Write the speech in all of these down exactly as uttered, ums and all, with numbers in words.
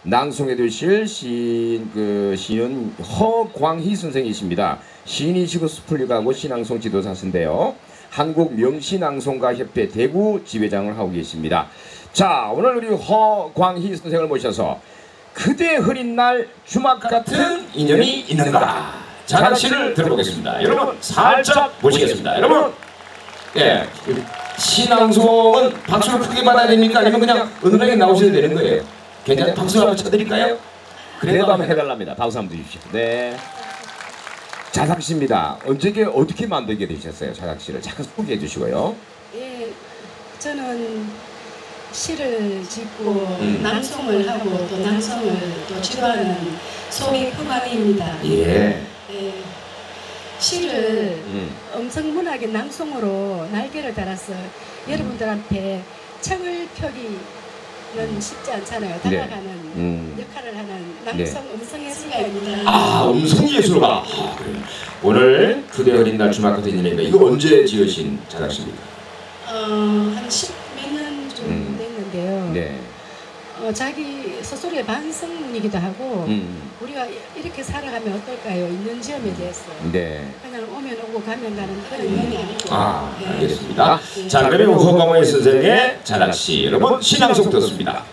낭송해 주실 시인 그 시인 허광희 선생이십니다. 시인이시고 스플릿하고 시낭송 지도사신데요. 한국 명시낭송가 협회 대구 지회장을 하고 계십니다. 자, 오늘 우리 허광희 선생을 모셔서 그대 흐린 날 주막 같은 인연이 있는가 자락시를 들어보겠습니다. 여러분 살짝 보시겠습니다. 여러분, 예, 시낭송은 박수를 크게 받아야 됩니까? 아니면 그냥 은은하게 나오셔도 되는 거예요? 괜찮아요? 박수 한번 쳐드릴까요? 그래도 한번 해달랍니다. 박수 한번 주십시오. 네. 자작시입니다. 언제 어떻게 만들게 되셨어요? 자작시를 잠깐 소개해 주시고요. 예, 저는 시를 짓고 음. 낭송을 하고 또 낭송을 또 지도하는 소개 허광희입니다. 예. 예, 시를 음. 음성문학의 낭송으로 날개를 달아서 여러분들한테 책을 펴기는 쉽지 않잖아요. 다가가는 네. 음. 역할을 하는 낭송 네. 음성예술가입니다. 아, 음성예술가. 아, 그래요. 오늘 그대 어린 날 주막 같은 인연인가. 이거 언제 지으신 자작시입니까? 어, 한 십 몇 년쯤 음. 됐는데요. 네. 어, 자기 스스로의 반성이기도 하고 음. 우리가 이렇게 살아가면 어떨까요? 있는 점에 대해서 네. 그냥 오면 오고 가면 가는 그런 인연이 아니고. 아, 네. 알겠습니다. 네. 자, 그러면 허광희 선생의 자작시 여러분 시낭송 듣습니다.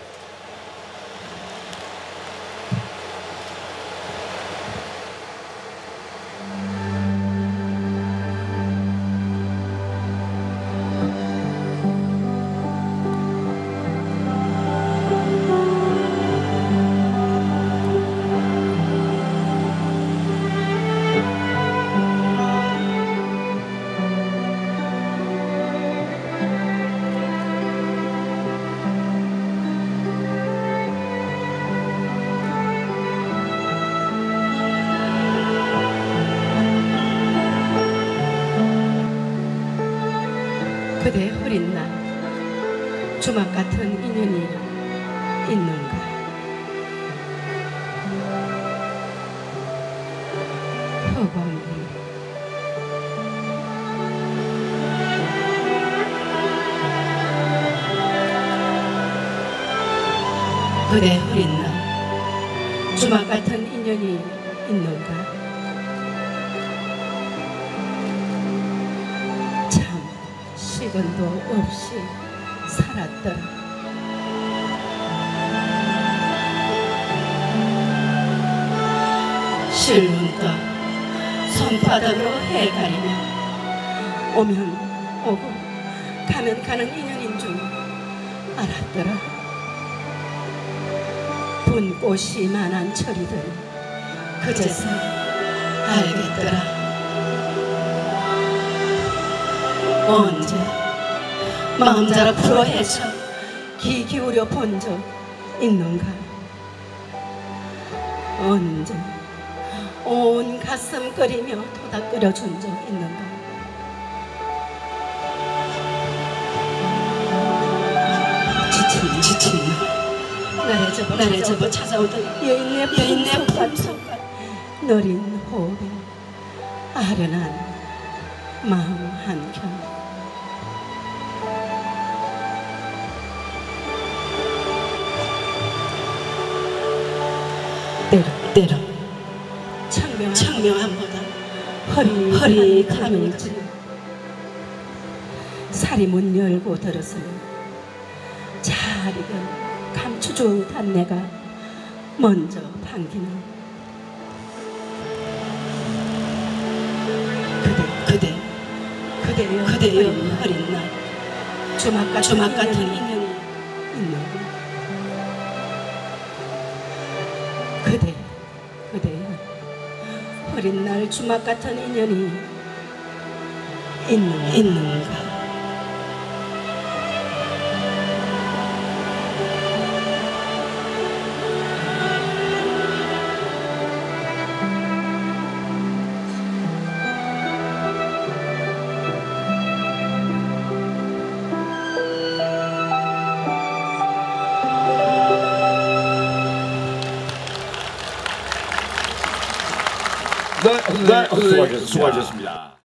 그대 흐린 날 주막 같은 인연이 있는가. 허광희. 그대 흐린 날 주막 같은 인연이 있는가. 시간도 없이 살았더라. 실눈떠 손바닥으로 해 가리며 오면 오고 가면 가는 인연인 줄 알았더라. 분꽃이 만한 철이들 그제서 알겠더라. 언제 마음 자라 풀어헤쳐 귀 기울여 본 적 있는가. 언제 온 가슴 끓이며 토닥 끓여준 적 있는가. 지친 지친 나를 접어 나를 접어 찾아오던 여인의 여인의 손갈 너린 호흡에 아련한 마음 한켠. 때로 때로 청명한, 청명함보다 허리 허리감일지 살이 문 열고 들었으면 잘 익은 감추주 단내가 먼저 반기는 그대 그대 그대여 그대여 흐린 날 주막 같은, 주막 같은 인연이 있는 그대 그대여 흐린 날 주막 같은 인연이 있는, 있는가. 네, 네, 수고하셨습니다. 수고하셨습니다.